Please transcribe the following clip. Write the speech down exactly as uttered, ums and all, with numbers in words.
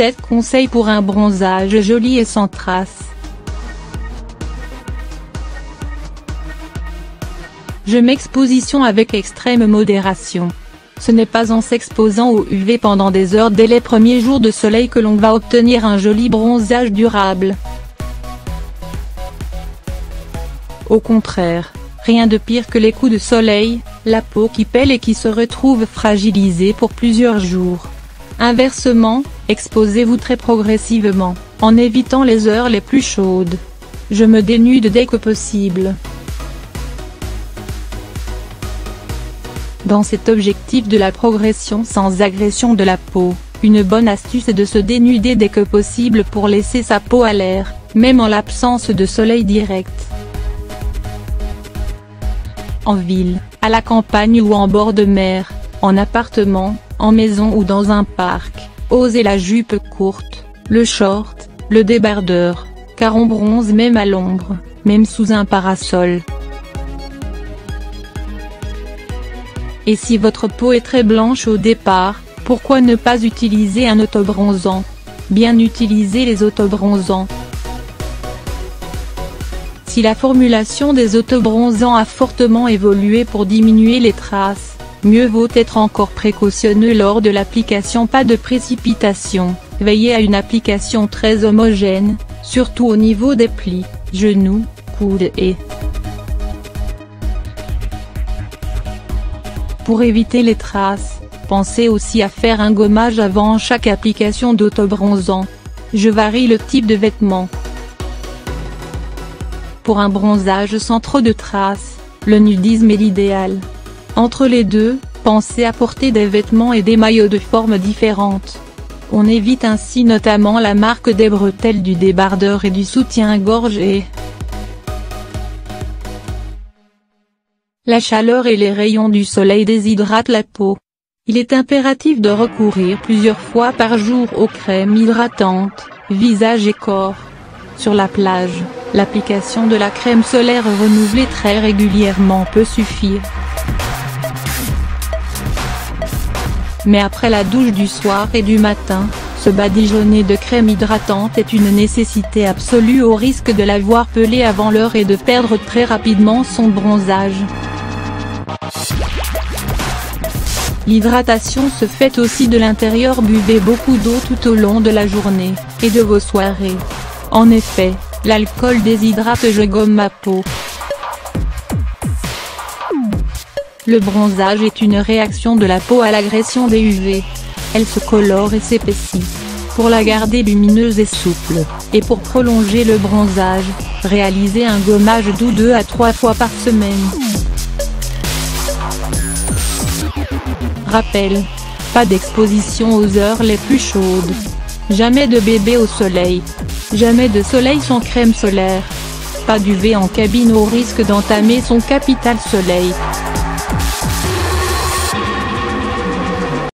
sept conseils pour un bronzage joli et sans traces. Je m'exposition avec extrême modération. Ce n'est pas en s'exposant au U V pendant des heures dès les premiers jours de soleil que l'on va obtenir un joli bronzage durable. Au contraire, rien de pire que les coups de soleil, la peau qui pèle et qui se retrouve fragilisée pour plusieurs jours. Inversement, exposez-vous très progressivement, en évitant les heures les plus chaudes. Je me dénude dès que possible. Dans cet objectif de la progression sans agression de la peau, une bonne astuce est de se dénuder dès que possible pour laisser sa peau à l'air, même en l'absence de soleil direct. En ville, à la campagne ou en bord de mer, en appartement, en maison ou dans un parc, osez la jupe courte, le short, le débardeur, car on bronze même à l'ombre, même sous un parasol. Et si votre peau est très blanche au départ, pourquoi ne pas utiliser un autobronzant? Bien utiliser les autobronzants. Si la formulation des autobronzants a fortement évolué pour diminuer les traces, mieux vaut être encore précautionneux lors de l'application. Pas de précipitation, veillez à une application très homogène, surtout au niveau des plis, genoux, coudes et pour éviter les traces, pensez aussi à faire un gommage avant chaque application d'autobronzant. Je varie le type de vêtements. Pour un bronzage sans trop de traces, le nudisme est l'idéal. Entre les deux, pensez à porter des vêtements et des maillots de formes différentes. On évite ainsi notamment la marque des bretelles du débardeur et du soutien-gorge et la chaleur et les rayons du soleil déshydratent la peau. Il est impératif de recourir plusieurs fois par jour aux crèmes hydratantes, visage et corps. Sur la plage, l'application de la crème solaire renouvelée très régulièrement peut suffire. Mais après la douche du soir et du matin, se badigeonner de crème hydratante est une nécessité absolue au risque de l'avoir pelée avant l'heure et de perdre très rapidement son bronzage. L'hydratation se fait aussi de l'intérieur. Buvez beaucoup d'eau tout au long de la journée, et de vos soirées. En effet, l'alcool déshydrate. Je gomme ma peau. Le bronzage est une réaction de la peau à l'agression des U V. Elle se colore et s'épaissit. Pour la garder lumineuse et souple, et pour prolonger le bronzage, réalisez un gommage doux deux à trois fois par semaine. Rappel. Pas d'exposition aux heures les plus chaudes. Jamais de bébé au soleil. Jamais de soleil sans crème solaire. Pas d'U V en cabine au risque d'entamer son capital soleil.